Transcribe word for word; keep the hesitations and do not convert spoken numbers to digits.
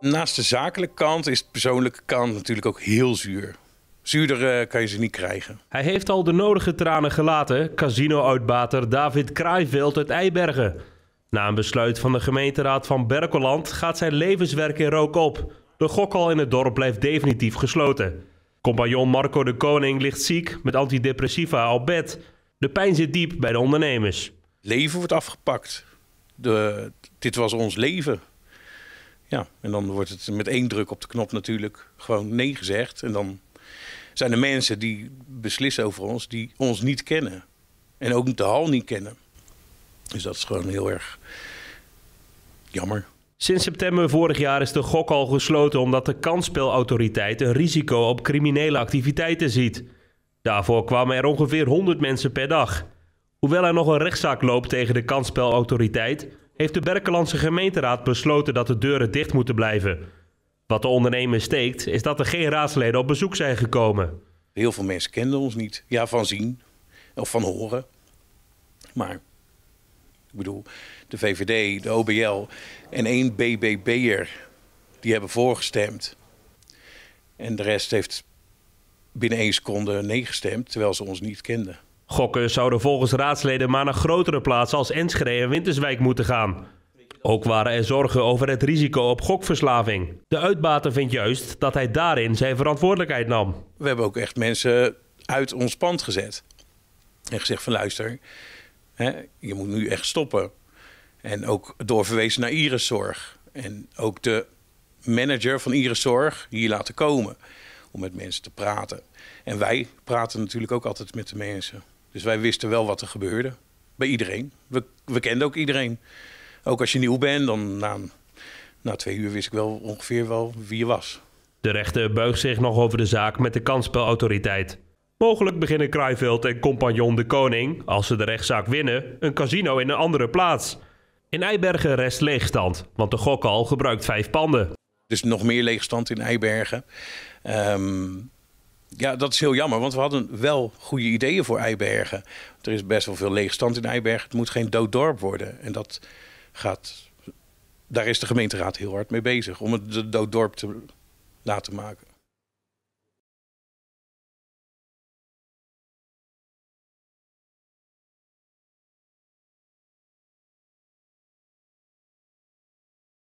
Naast de zakelijke kant is de persoonlijke kant natuurlijk ook heel zuur. Zuurder uh, kan je ze niet krijgen. Hij heeft al de nodige tranen gelaten, casino-uitbater David Kraaienveld uit Eibergen. Na een besluit van de gemeenteraad van Berkelland gaat zijn levenswerk in rook op. De gokhal in het dorp blijft definitief gesloten. Compagnon Marco de Koning ligt ziek met antidepressiva op bed. De pijn zit diep bij de ondernemers. Leven wordt afgepakt. De, dit was ons leven. Ja, en dan wordt het met één druk op de knop natuurlijk gewoon nee gezegd. En dan zijn er mensen die beslissen over ons die ons niet kennen. En ook de hal niet kennen. Dus dat is gewoon heel erg jammer. Sinds september vorig jaar is de gokhal gesloten omdat de kansspelautoriteit een risico op criminele activiteiten ziet. Daarvoor kwamen er ongeveer honderd mensen per dag. Hoewel er nog een rechtszaak loopt tegen de kansspelautoriteit, heeft de Berkelandse gemeenteraad besloten dat de deuren dicht moeten blijven. Wat de ondernemer steekt, is dat er geen raadsleden op bezoek zijn gekomen. Heel veel mensen kenden ons niet. Ja, van zien of van horen. Maar ik bedoel, de V V D, de O B L en één B B B'er die hebben voorgestemd. En de rest heeft binnen één seconde nee gestemd, terwijl ze ons niet kenden. Gokken zouden volgens raadsleden maar naar grotere plaatsen als Enschede en Winterswijk moeten gaan. Ook waren er zorgen over het risico op gokverslaving. De uitbater vindt juist dat hij daarin zijn verantwoordelijkheid nam. We hebben ook echt mensen uit ons pand gezet. En gezegd van luister, hè, je moet nu echt stoppen. En ook doorverwezen naar Iriszorg. En ook de manager van Iriszorg hier laten komen om met mensen te praten. En wij praten natuurlijk ook altijd met de mensen. Dus wij wisten wel wat er gebeurde. Bij iedereen. We, we kenden ook iedereen. Ook als je nieuw bent, dan na, na twee uur wist ik wel ongeveer wel wie je was. De rechter buigt zich nog over de zaak met de kansspelautoriteit. Mogelijk beginnen Kraaienveld en compagnon de Koning, als ze de rechtszaak winnen, een casino in een andere plaats. In Eibergen rest leegstand, want de gokhal gebruikt vijf panden. Dus nog meer leegstand in Eibergen. Um, ja, dat is heel jammer, want we hadden wel goede ideeën voor Eibergen. Er is best wel veel leegstand in Eibergen. Het moet geen dood dorp worden. En dat gaat, daar is de gemeenteraad heel hard mee bezig om het dood dorp te laten maken.